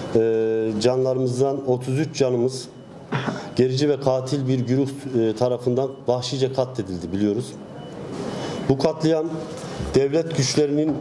Canlarımızdan 33 canımız gerici ve katil bir güruh tarafından vahşice katledildi biliyoruz. Bu katliam devlet güçlerinin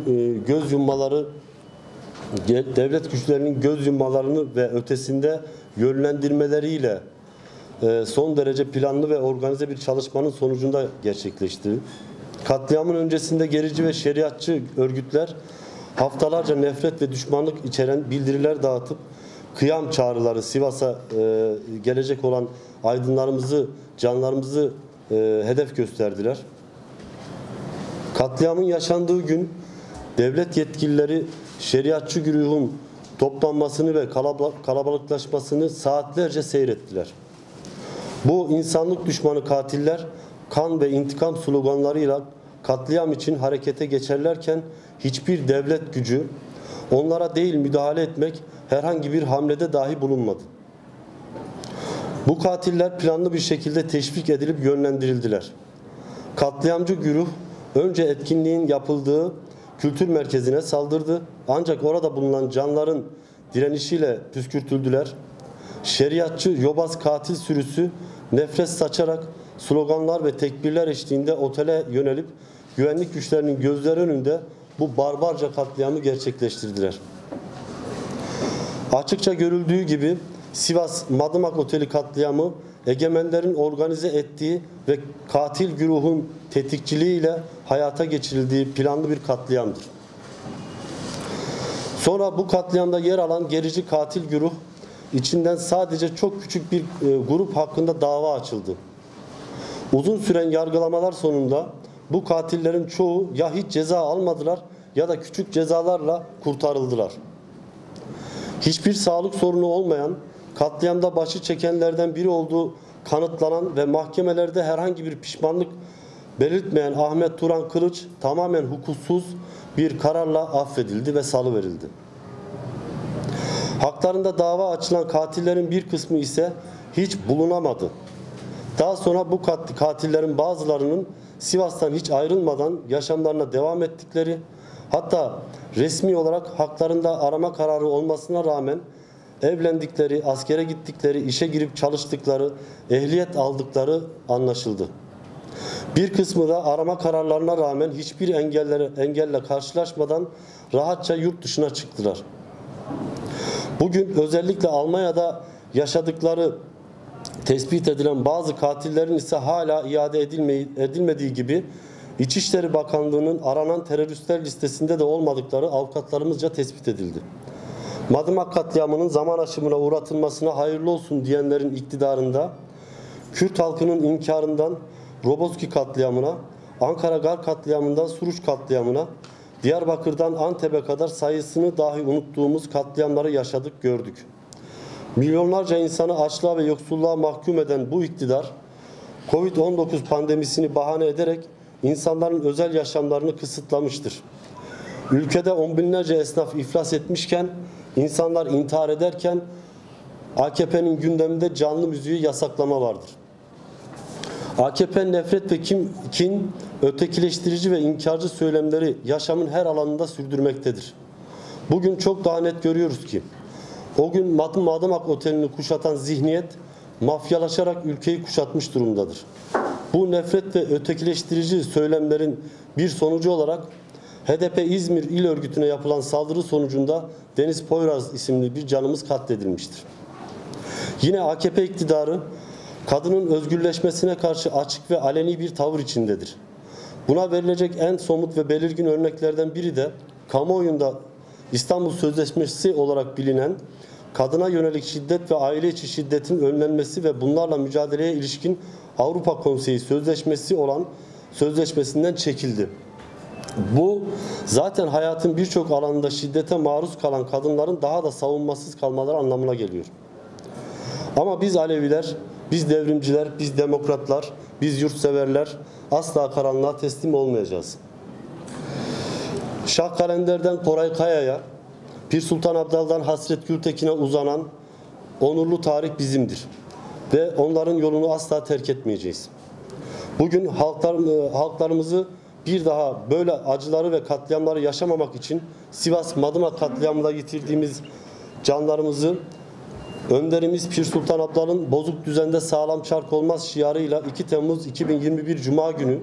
göz yummalarını ve ötesinde yönlendirmeleriyle son derece planlı ve organize bir çalışmanın sonucunda gerçekleşti. Katliamın öncesinde gerici ve şeriatçı örgütler haftalarca nefret ve düşmanlık içeren bildiriler dağıtıp kıyam çağrıları Sivas'a gelecek olan aydınlarımızı, canlarımızı hedef gösterdiler. Katliamın yaşandığı gün devlet yetkilileri şeriatçı güruhun toplanmasını ve kalabalıklaşmasını saatlerce seyrettiler. Bu insanlık düşmanı katiller kan ve intikam sloganlarıyla katliam için harekete geçerlerken hiçbir devlet gücü onlara değil müdahale etmek herhangi bir hamlede dahi bulunmadı. Bu katiller planlı bir şekilde teşvik edilip yönlendirildiler. Katliamcı güruh önce etkinliğin yapıldığı kültür merkezine saldırdı. Ancak orada bulunan canların direnişiyle püskürtüldüler. Şeriatçı yobaz katil sürüsü nefret saçarak sloganlar ve tekbirler eşliğinde otele yönelip güvenlik güçlerinin gözleri önünde bu barbarca katliamı gerçekleştirdiler. Açıkça görüldüğü gibi Sivas Madımak Oteli katliamı egemenlerin organize ettiği ve katil güruhun tetikçiliğiyle hayata geçirildiği planlı bir katliamdır. Sonra bu katliamda yer alan gerici katil güruh içinden sadece çok küçük bir grup hakkında dava açıldı. Uzun süren yargılamalar sonunda bu katillerin çoğu ya hiç ceza almadılar ya da küçük cezalarla kurtarıldılar. Hiçbir sağlık sorunu olmayan, katliamda başı çekenlerden biri olduğu kanıtlanan ve mahkemelerde herhangi bir pişmanlık belirtmeyen Ahmet Turan Kılıç tamamen hukuksuz bir kararla affedildi ve salıverildi. Haklarında dava açılan katillerin bir kısmı ise hiç bulunamadı. Daha sonra bu katillerin bazılarının Sivas'tan hiç ayrılmadan yaşamlarına devam ettikleri, hatta resmi olarak haklarında arama kararı olmasına rağmen evlendikleri, askere gittikleri, işe girip çalıştıkları, ehliyet aldıkları anlaşıldı. Bir kısmı da arama kararlarına rağmen hiçbir engelle karşılaşmadan rahatça yurt dışına çıktılar. Bugün özellikle Almanya'da yaşadıkları tespit edilen bazı katillerin ise hala iade edilmediği gibi İçişleri Bakanlığı'nın aranan teröristler listesinde de olmadıkları avukatlarımızca tespit edildi. Madımak katliamının zaman aşımına uğratılmasına hayırlı olsun diyenlerin iktidarında, Kürt halkının inkarından Roboski katliamına, Ankara Gar katliamından Suruç katliamına, Diyarbakır'dan Antep'e kadar sayısını dahi unuttuğumuz katliamları yaşadık, gördük. Milyonlarca insanı açlığa ve yoksulluğa mahkum eden bu iktidar, Covid-19 pandemisini bahane ederek insanların özel yaşamlarını kısıtlamıştır. Ülkede on binlerce esnaf iflas etmişken, insanlar intihar ederken AKP'nin gündeminde canlı müziği yasaklama vardır. AKP nefret ve kin, ötekileştirici ve inkarcı söylemleri yaşamın her alanında sürdürmektedir. Bugün çok daha net görüyoruz ki, o gün Madımak Oteli'ni kuşatan zihniyet, mafyalaşarak ülkeyi kuşatmış durumdadır. Bu nefret ve ötekileştirici söylemlerin bir sonucu olarak HDP İzmir İl Örgütü'ne yapılan saldırı sonucunda Deniz Poyraz isimli bir canımız katledilmiştir. Yine AKP iktidarı kadının özgürleşmesine karşı açık ve aleni bir tavır içindedir. Buna verilecek en somut ve belirgin örneklerden biri de kamuoyunda İstanbul Sözleşmesi olarak bilinen kadına yönelik şiddet ve aile içi şiddetin önlenmesi ve bunlarla mücadeleye ilişkin Avrupa Konseyi Sözleşmesi olan sözleşmesinden çekildi. Bu zaten hayatın birçok alanında şiddete maruz kalan kadınların daha da savunmasız kalmaları anlamına geliyor. Ama biz Aleviler, biz devrimciler, biz demokratlar, biz yurtseverler asla karanlığa teslim olmayacağız. Şah Kalender'den Koray Kaya'ya, Pir Sultan Abdal'dan Hasret Gültekin'e uzanan onurlu tarih bizimdir. Ve onların yolunu asla terk etmeyeceğiz. Bugün halklarımızı bir daha böyle acıları ve katliamları yaşamamak için Sivas Madımak katliamında yitirdiğimiz canlarımızı önderimiz Pir Sultan Abdal'ın bozuk düzende sağlam çark olmaz şiarıyla 2 Temmuz 2021 Cuma günü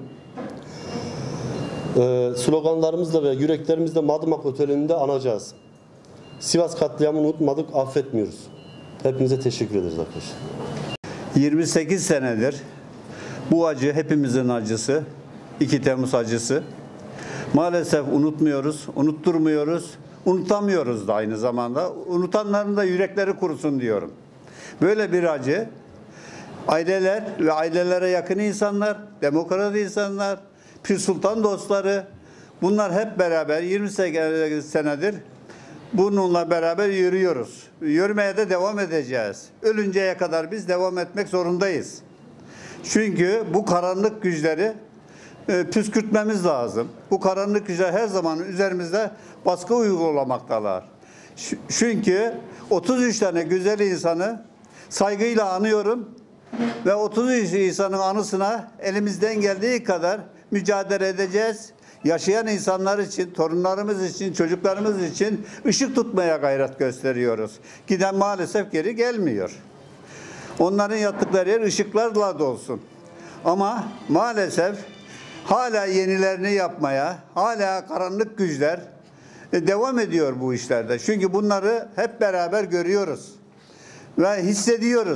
sloganlarımızla ve yüreklerimizle Madımak Oteli'nde anacağız. Sivas katliamını unutmadık, affetmiyoruz. Hepinize teşekkür ederiz arkadaşlar. 28 senedir bu acı hepimizin acısı, 2 Temmuz acısı. Maalesef unutmuyoruz, unutturmuyoruz, unutamıyoruz da aynı zamanda. Unutanların da yürekleri kurusun diyorum. Böyle bir acı, aileler ve ailelere yakın insanlar, demokrat insanlar, Pir Sultan dostları, bunlar hep beraber 28 senedir bununla beraber yürüyoruz. Yürümeye de devam edeceğiz. Ölünceye kadar biz devam etmek zorundayız. Çünkü bu karanlık güçleri püskürtmemiz lazım. Bu karanlık güçler her zaman üzerimizde baskı uygulamaktalar. Çünkü 33 tane güzel insanı saygıyla anıyorum ve 33 insanın anısına elimizden geldiği kadar mücadele edeceğiz. Yaşayan insanlar için, torunlarımız için, çocuklarımız için ışık tutmaya gayret gösteriyoruz. Giden maalesef geri gelmiyor. Onların yattıkları yer ışıklarla dolsun. Ama maalesef hala yenilerini yapmaya, hala karanlık güçler devam ediyor bu işlerde. Çünkü bunları hep beraber görüyoruz ve hissediyoruz.